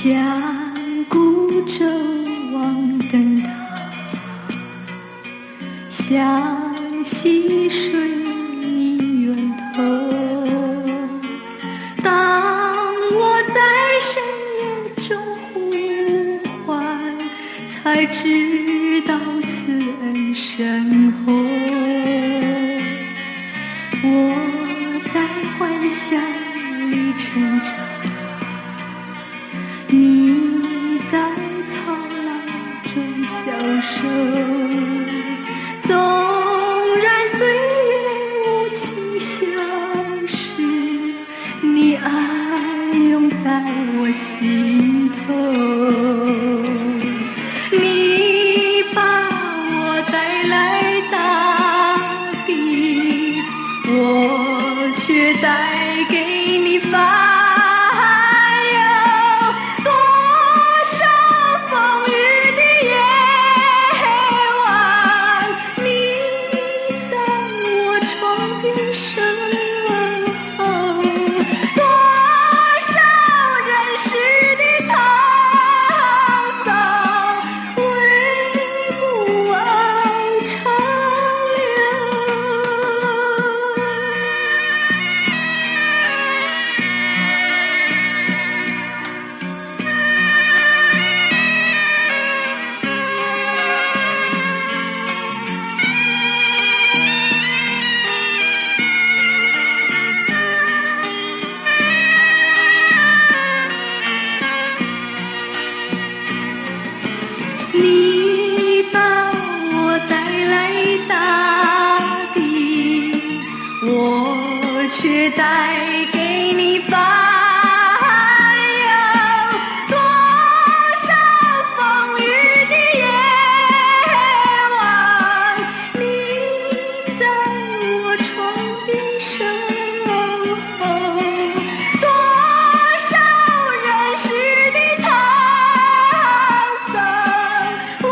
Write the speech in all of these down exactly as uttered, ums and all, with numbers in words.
像孤舟望灯塔，像溪水你源头。当我在深夜中呼唤，才知道此恩深厚。我在幻想里成长，你在草浪中消瘦。纵然岁月无情消逝，你爱永在我心头。你把我带来大地，我却带给你繁你把我带来大地，我却带给你繁荣。多少风雨的夜晚，你在我床边守候。多少人世的沧桑，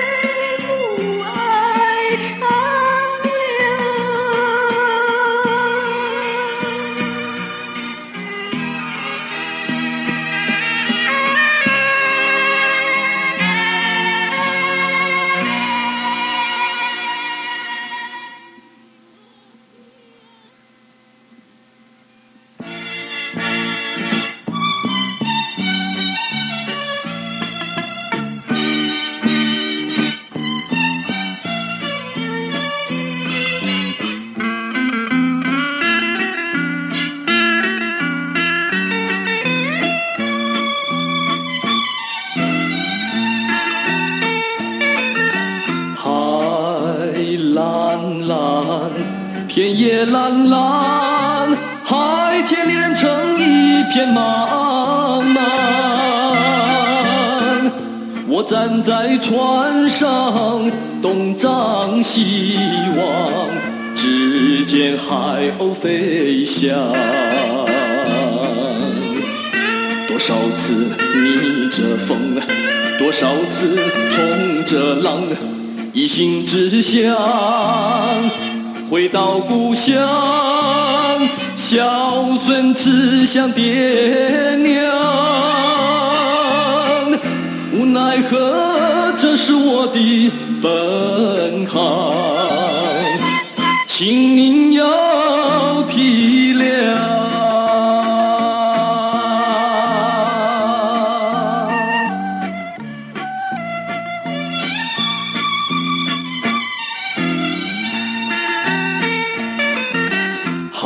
蓝蓝，天也蓝蓝，海天连成一片茫茫。我站在船上，东张西望，只见海鸥飞翔。多少次逆着风，多少次冲着浪，一心只想回到故乡，孝顺慈祥爹娘。无奈何，这是我的本行，请您要体谅。海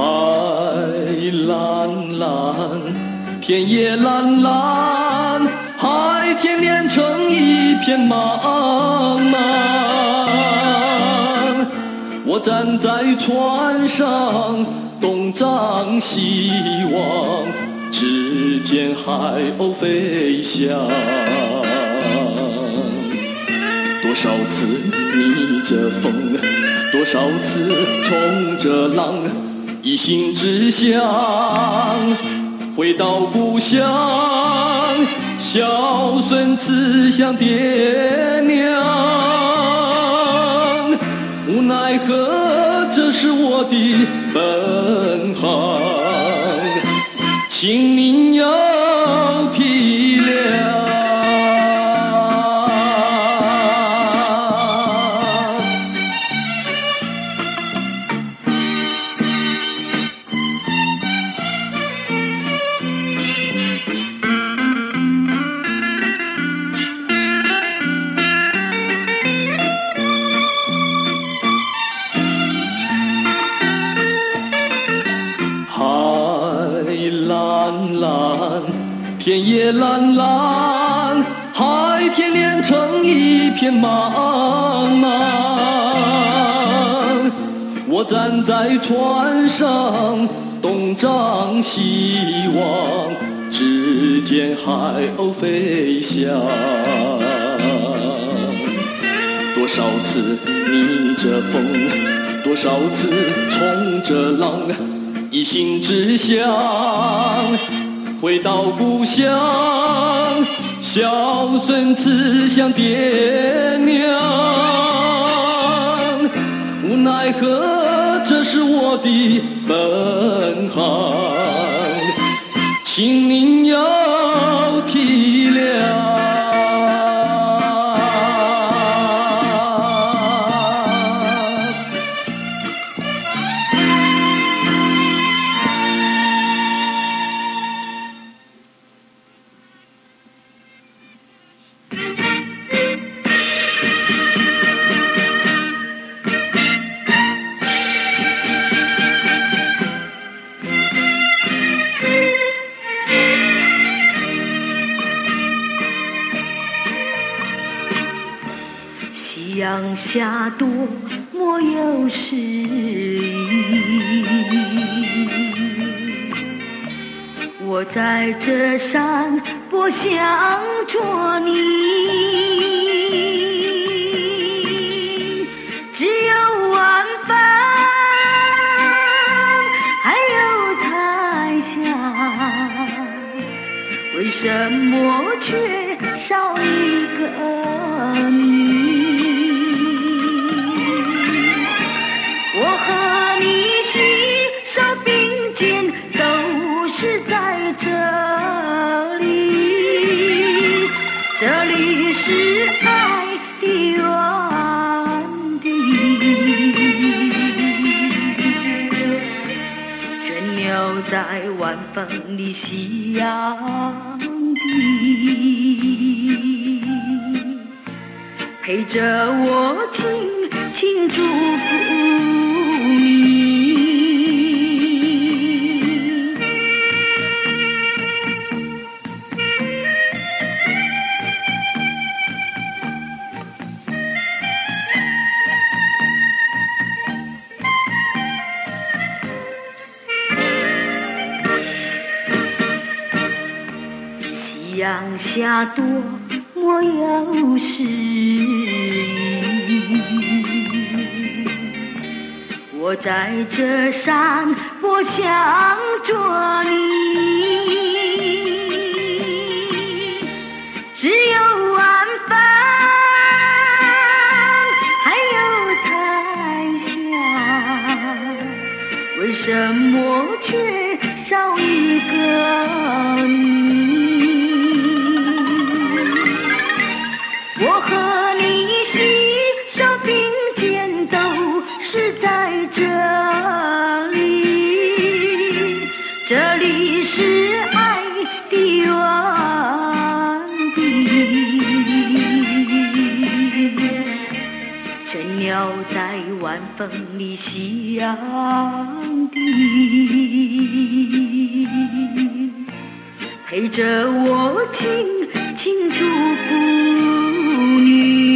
蓝蓝，天也蓝蓝，海天连成一片茫茫。我站在船上，东张西望，只见海鸥飞翔。多少次逆着风，多少次冲着浪，一心只想回到故乡，孝顺慈祥爹娘。无奈何，这是我的本行，请您要体谅。 蓝蓝，天也蓝蓝，海天连成一片茫茫。我站在船上，东张西望，只见海鸥飞翔。多少次逆着风，多少次冲着浪，一心只想回到故乡，孝顺慈祥爹娘。无奈何这是我的本行，请您要体谅。 夕阳下多么有诗意，我在这山坡想着你，只有晚风还有彩霞，为什么却少一个你？我和你携手并肩，都是在这里，这里是爱的原地。倦鸟在晚风里夕阳地，陪着我轻轻祝福你。夕阳下多么有诗意，我在这山坡想着你，只有晚风还有彩霞，为什么却少一个你？我和你携手并肩，都是在这里，这里是爱的原地。倦鸟在晚风里夕阳地，陪着我轻轻祝福你。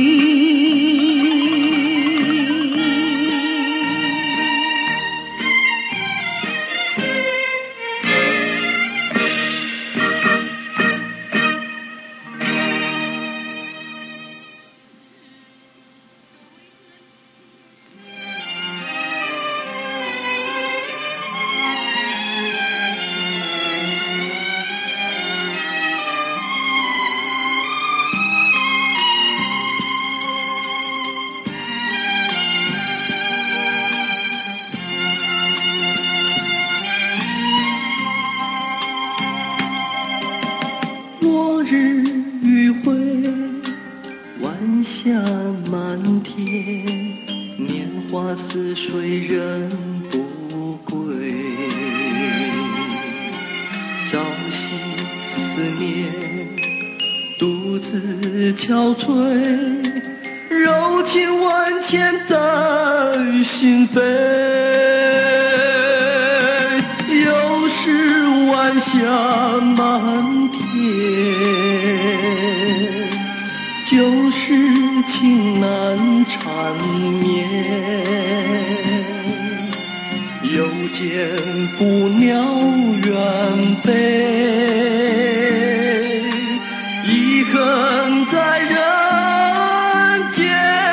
落日余晖，晚霞满天，年华似水人不归。朝夕思念，独自憔悴，柔情万千在心扉。又是晚霞满天，就是情难缠绵。又见不鸟远飞，遗恨在人间。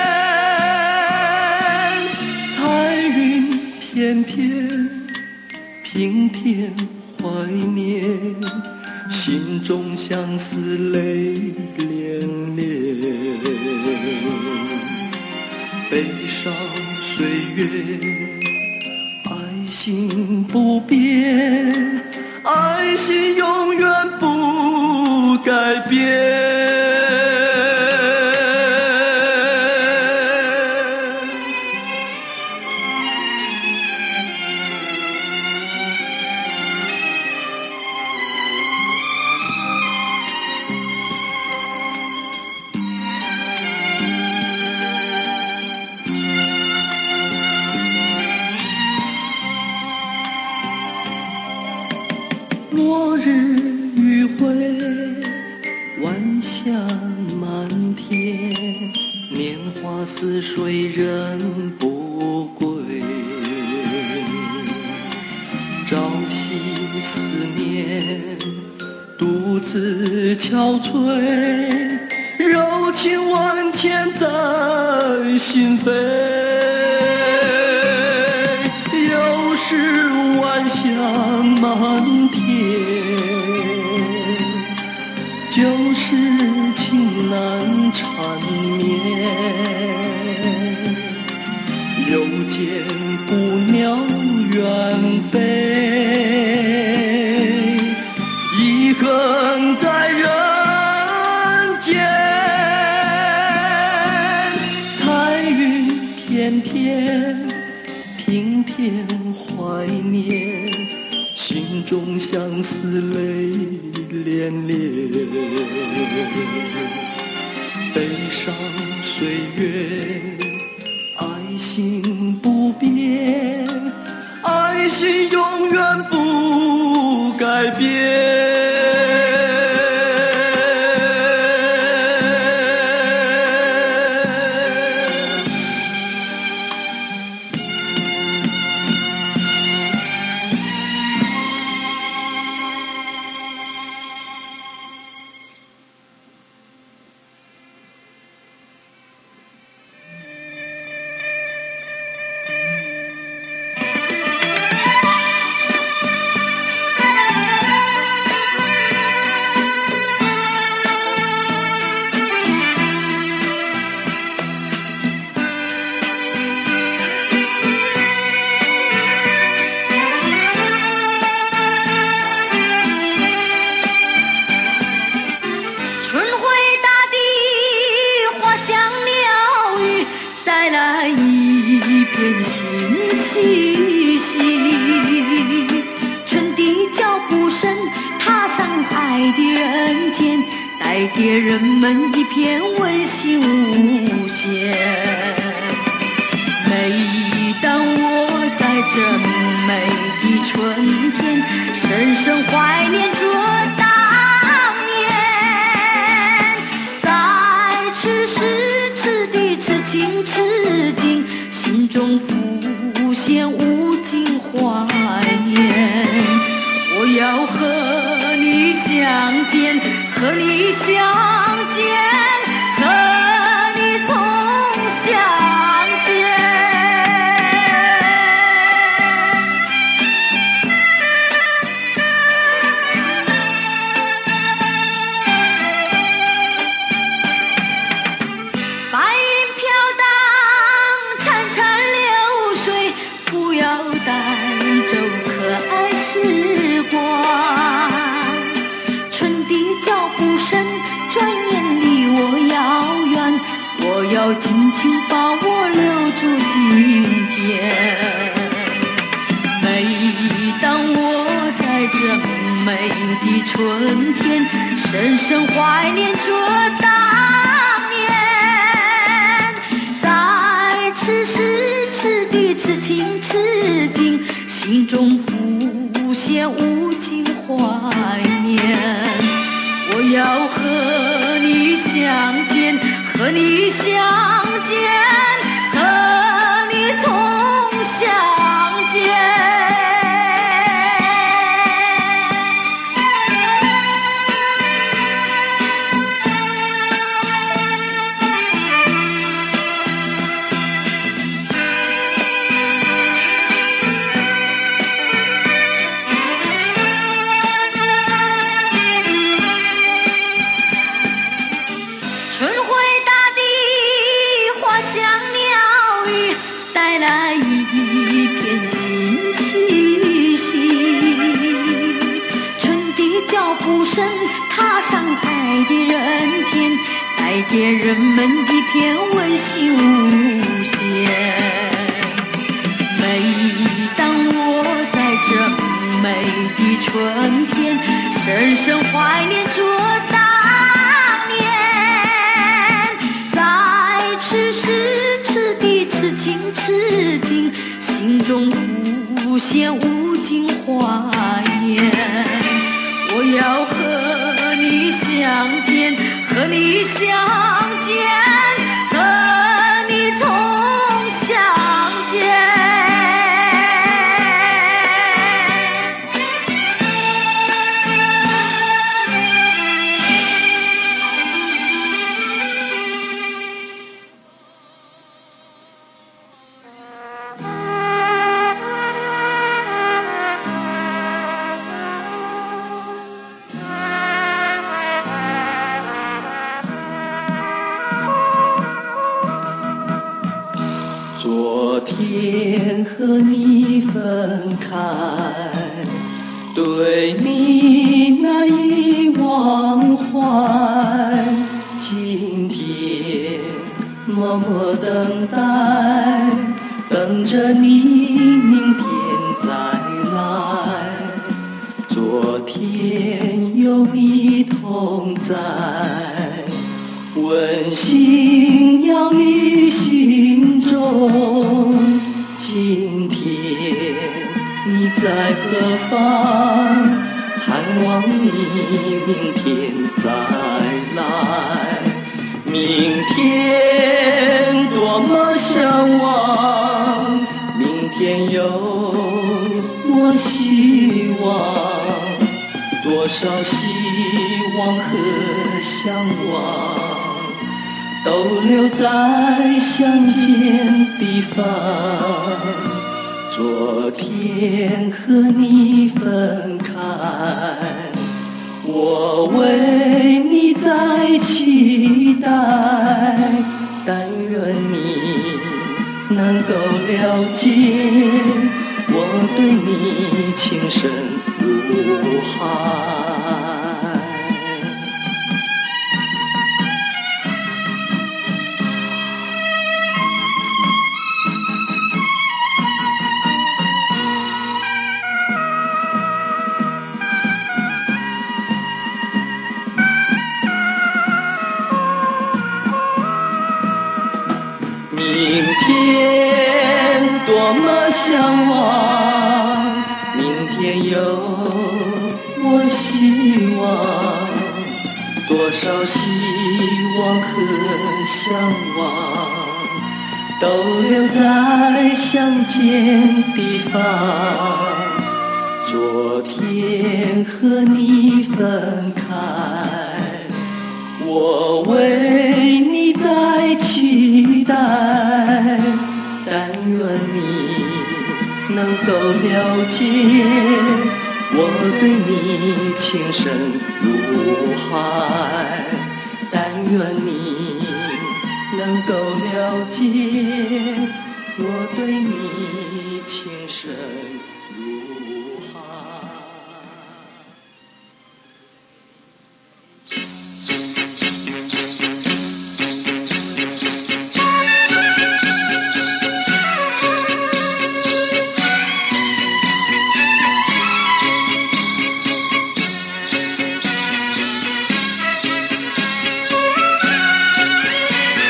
彩云片片，平添怀念，心中相思泪涟涟。悲伤岁月，爱心不变，爱心永远不改变。落日余晖，晚霞满天，年华似水人不归。朝夕思念，独自憔悴，柔情万千在心扉。又是晚霞满天，就是情难缠绵。又见不鸟远飞，遗恨在人间。彩云片片，平添怀念，心中相思泪涟涟。悲伤岁月，爱心不变，爱心永远不改变。 片新气息，春的脚步声踏上爱的人间，带给人们一片温馨无限。每当我在这美的春天，深深怀念着当年，在此时此地此情此景，心中浮现无尽怀念。我要和你相见，和你相见，和你重相见。白云飘荡，潺潺流水，不要带走可爱时光。春的脚步声，转眼离我遥远，我要紧紧把我留住今天。每当我在这美的春天，深深怀念着当年，在此时此地此情此景，心中浮现无尽怀念。我要和你相见，和你相见，和你重相见。踏上爱的人间，带给人们一片温馨无限。每当我在这美的春天，深深怀念着当年，在此时此地此情此景，心中浮现无尽怀念。我要和你相见，和你相见，和你重相见。 昨天和你分开，对你难以忘怀。今天默默等待，等着你明天再来。昨天有你同在，温馨洋溢心中。今天你在何方？盼望你明天再来。明天多么向往，明天有我希望。多少希望和向往，都留在相见地方。昨天和你分开，我为你在期待。但愿你能够了解，我对你情深如海。明天多么向往，明天有我希望。多少希望和向往，都留在相见地方。昨天和你分开，我为你在期待。但愿你能够了解，我对你情深如海。但愿你能够了解，我对你情深如海。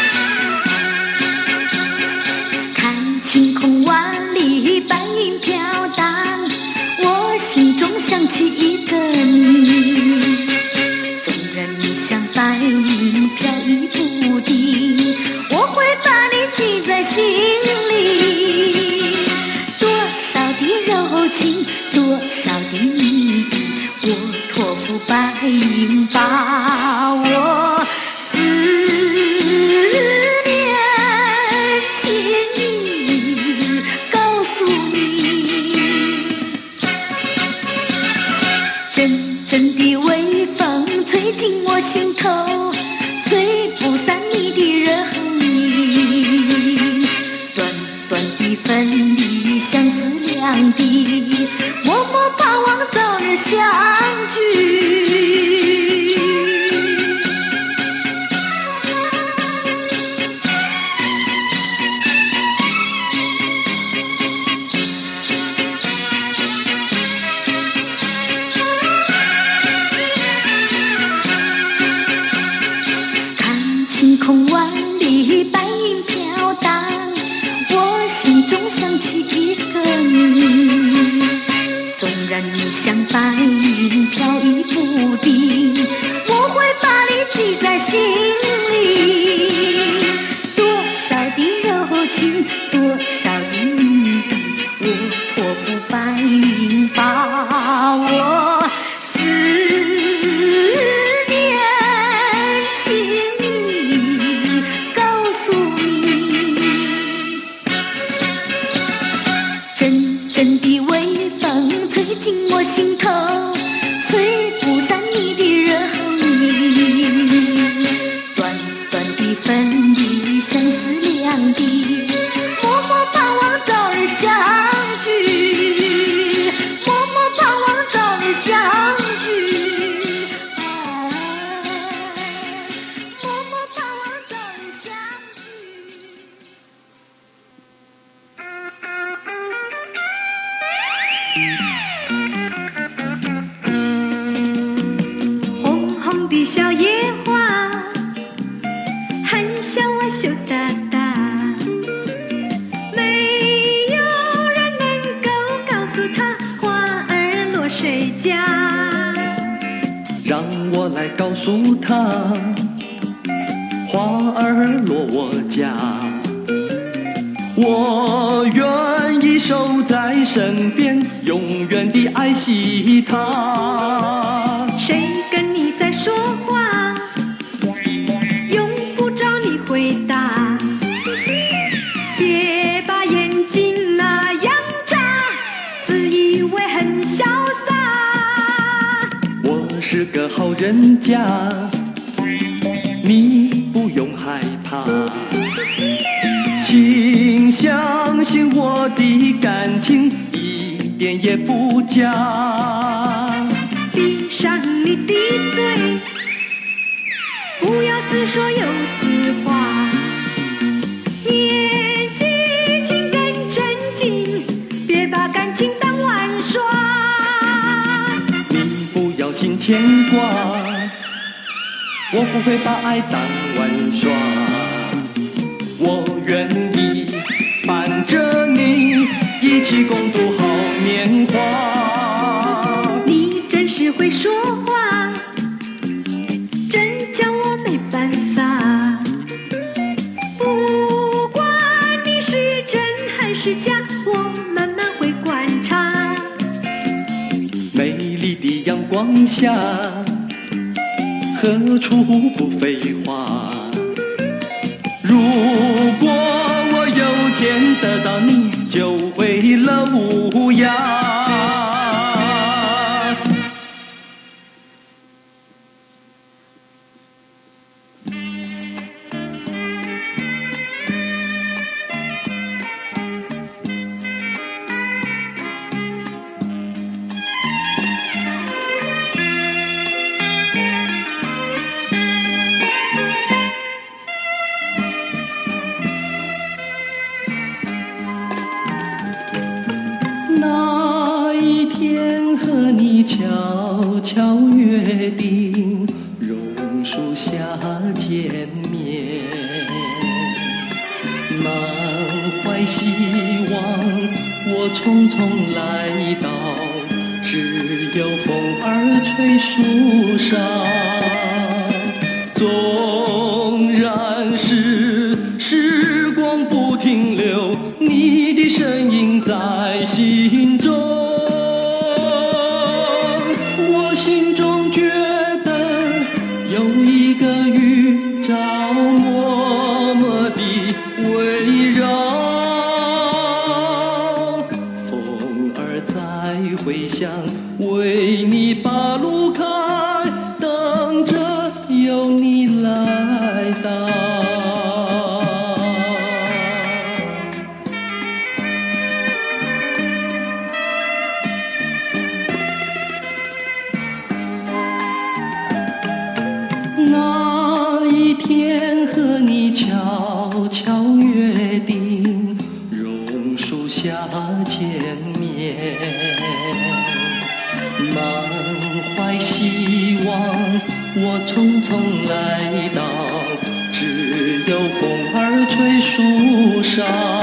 晴空万里，白云飘起一个你，纵然你像白云飘逸不定，我会把你记在心里。多少的柔情，多少的谜底，我托付白云把我思念情意告诉你。阵阵的微风吹进我心头，吹不散你的热意。短短的分离，相思两地，默默盼望早日相聚。晴空万里，白云飘荡，我心中想起一个你。纵然你像白云飘逸不定，我会把你记在心里。多少的柔情，多少的谜底，我托付白云把我思念情意告诉你。阵阵的微风吹进我心头，吹不散你的热意。短短的分离，相思两地，默默盼望早日相聚，默默盼望早日相聚，啊，默默盼望早日相聚。红红的小野花，很像我羞答答，没有人能够告诉他花儿落谁家。 让我来告诉他，花儿落我家。我愿意守在身边，永远地爱惜他。 谁跟你在说话？用不着你回答。别把眼睛那样眨，自以为很潇洒。 我是个好人家，你不用害怕。请相信我的感情一点也不假。 闭上你的嘴，不要自说又自话。年纪轻更真经，别把感情当玩耍。 你不要心牵挂，我不会把爱当玩耍。我愿意伴着你一起共度好年华。 你真是会说话，真叫我没办法。不管你是真还是假，我慢慢会观察。 美丽的阳光下，何处不废话？如果我有天得到你，就毁了无涯。那一天和你悄悄约定，榕树下见面，满怀希望，我匆匆来到，只有风儿吹树上。纵然是时光不停留，你的身影在心中。我心中觉得有一个宇宙默默地围绕，风儿在回响，为你把路开，等着有你来到。那一天和你悄悄约定，榕树下见面，满怀希望我匆匆来到，只有风儿吹树上。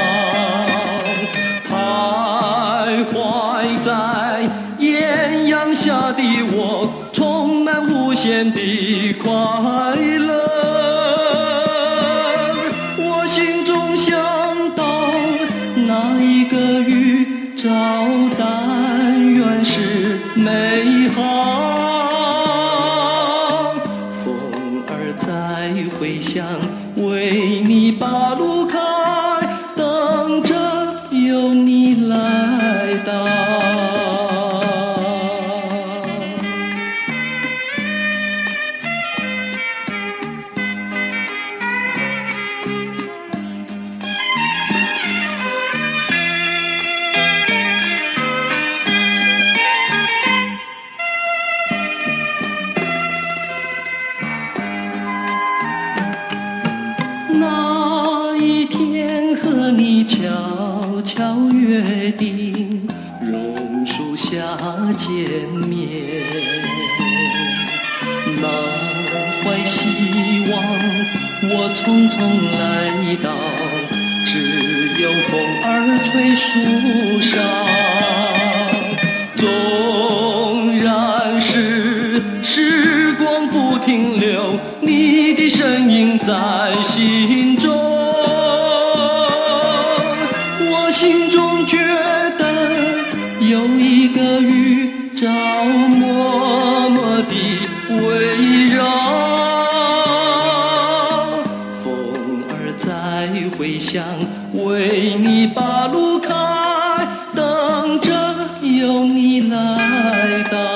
徘徊在艳阳下的我，充满无限的快乐。我心中想到那一个宇宙，但愿是美好。风儿在回响，为你把路开，等着有你来到。那一天和你悄悄约定，榕树下见面，满怀希望我匆匆来到，只有风儿吹树上。纵然是时光不停留，你的身影在心中。我心中觉得有一个宇宙默默地围绕，风儿在回响，为你把路开，等着有你来到。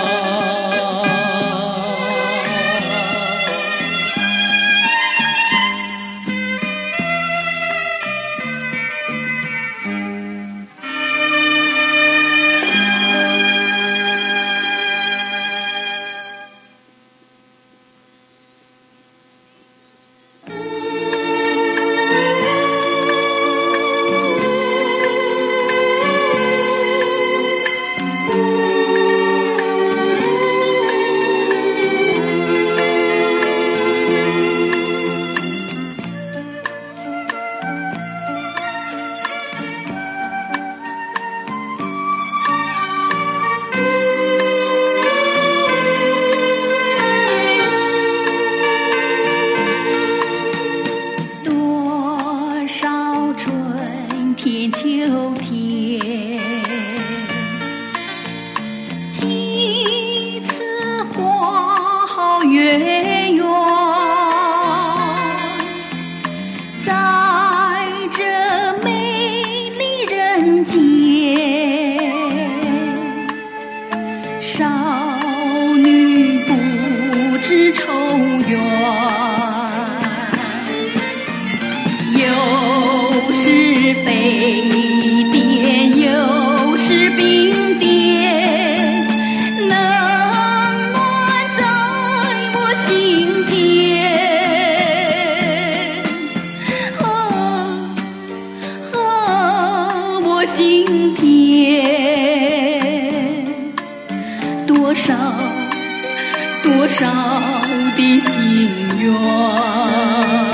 多少的心愿。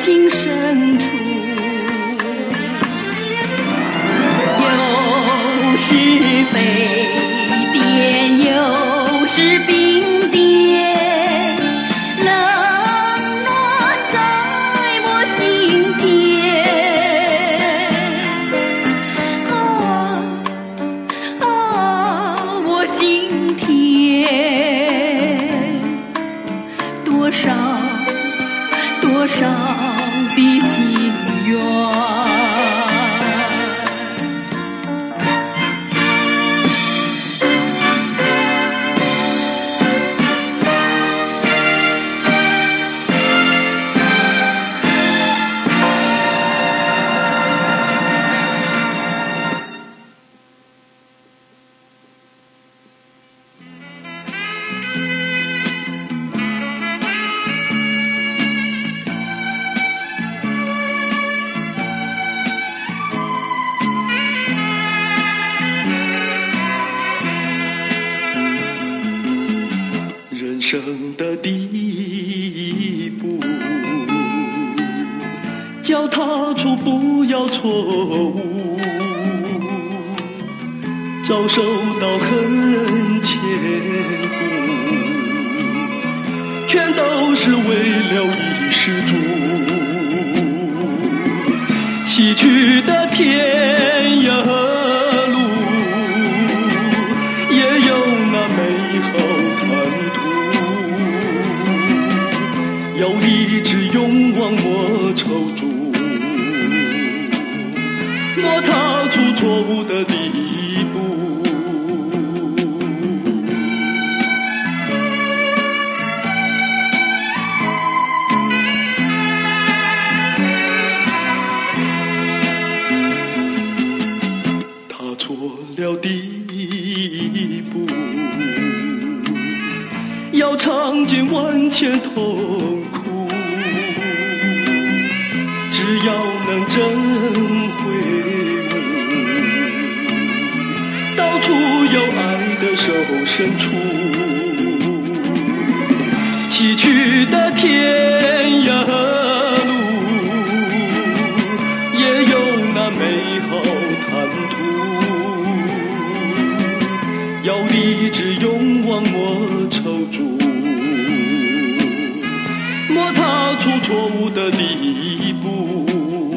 心深处。有时飞颠，有时冰点，冷暖在我心田。啊啊，我心田，多少多少的心愿。 人生的第一步，脚踏出不要错误，遭受到很千古，全都是为了一失足。崎岖的天涯路，也有那美好坦途。要立志勇往莫踌躇，莫踏出错误的第一步。踏错了第一步，要尝尽万千痛苦，只要能真会悟，到处有爱的手伸出。崎岖的天涯路，也有那美好坦途。要立志勇往莫踌躇，莫踏出错误的第一步。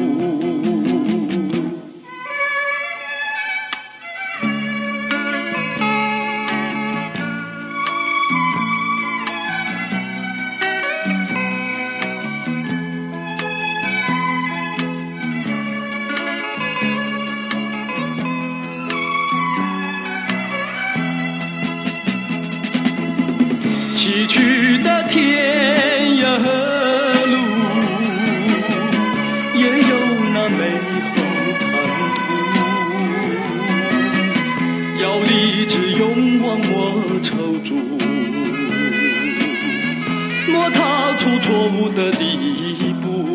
崎岖的天涯路，也有那美好坦途。要立志勇往莫踌躇，莫踏出错误的第一步。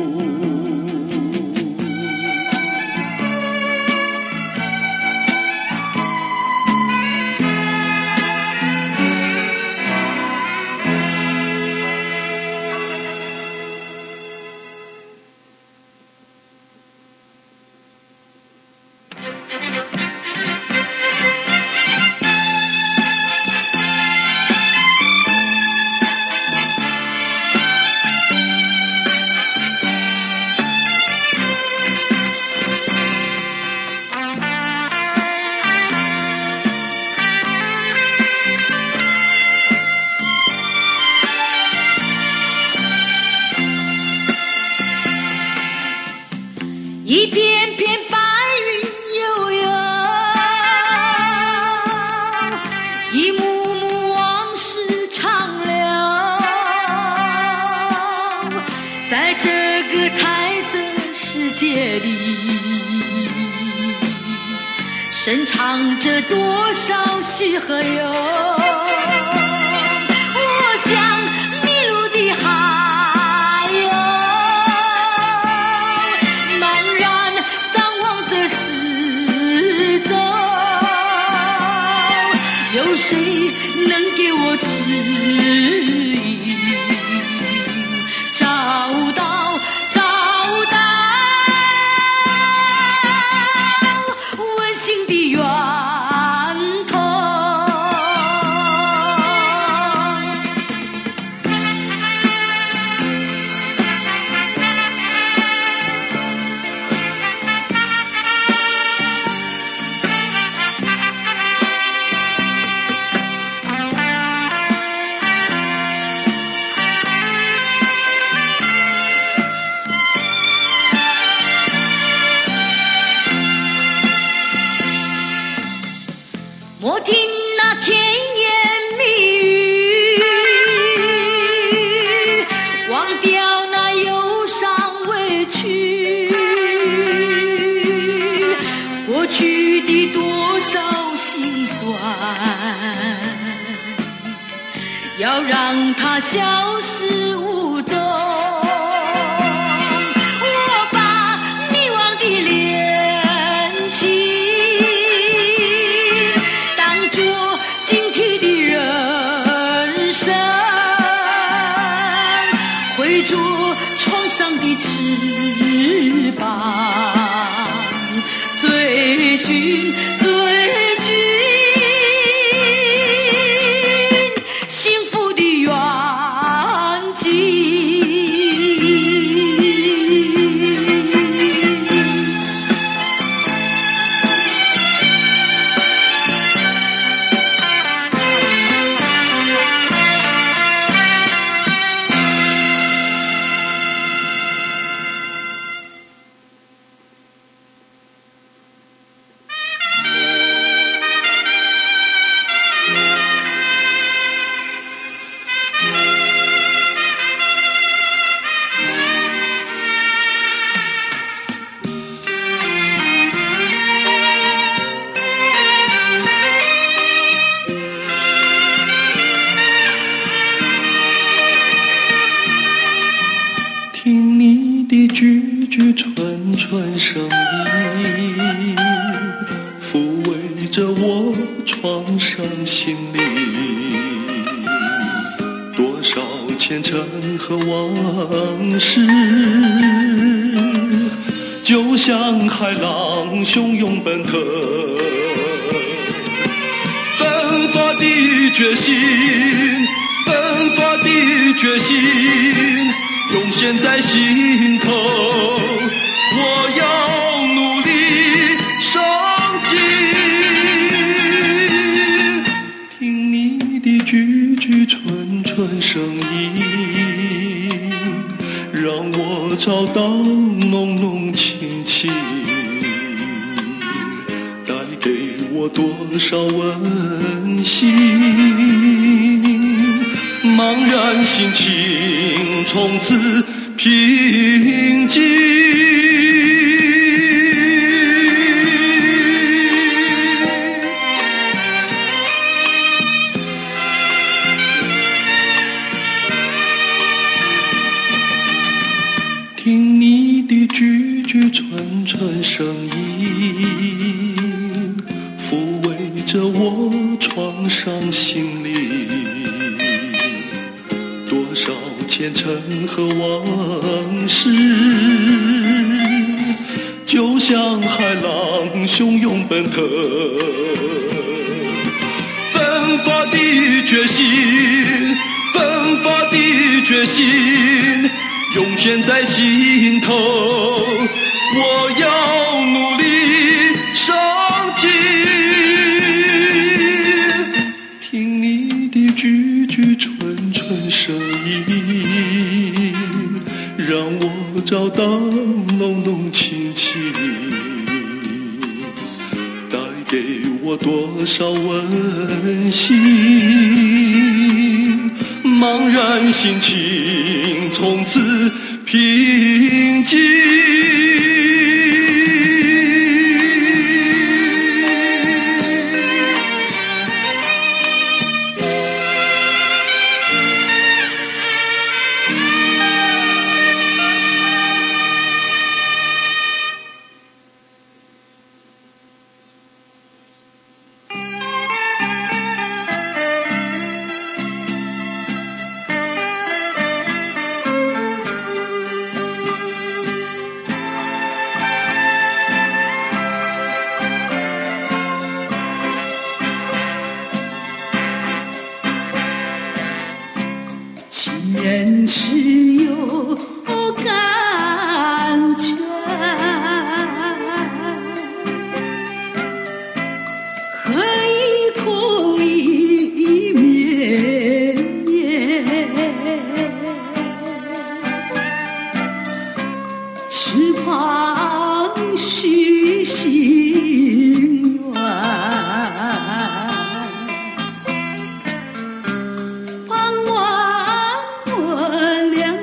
一片片白云悠悠，一幕幕往事长流，在这个彩色世界里，深藏着多少喜和忧。我想迷路的海哟，茫然张望着四周，有谁能给我指引，找到要让它消失无踪。我把迷惘的恋情当作警惕的人生，挥着创伤的翅膀，追寻追寻幸福的远景。 听你的句句串串声音，抚慰着我创伤心灵。多少前尘和往事，就像海浪汹涌奔腾。奋发的决心，奋发的决心涌现在心头，我要努力上进。听你的句句串串声音，让我找到浓浓亲情，带给我多少温馨。茫然心情从此平静。听你的句句串串声音，抚慰着我创伤心灵。多少前尘和往事，就像海浪汹涌奔腾。奋发的决心，奋发的决心涌现在心头，我要努力上进。听你的句句串串声音，让我找到浓浓亲情，带给我多少温馨。茫然心情从此平静。 人只有感觉，何以苦以绵绵？翅膀许心愿，盼望我俩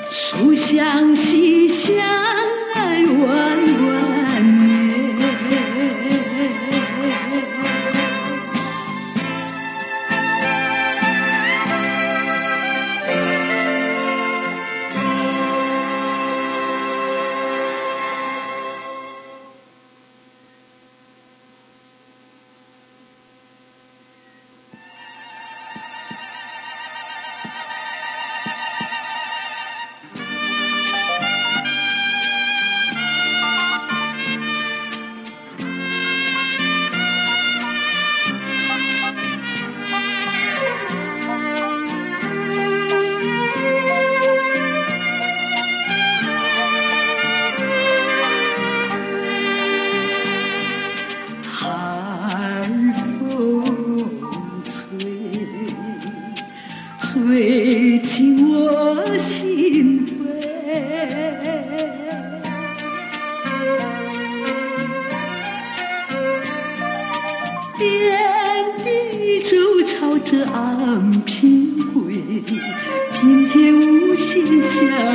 手相惜相爱万万年。吹进我心扉，点滴就朝着安平归，平添无限想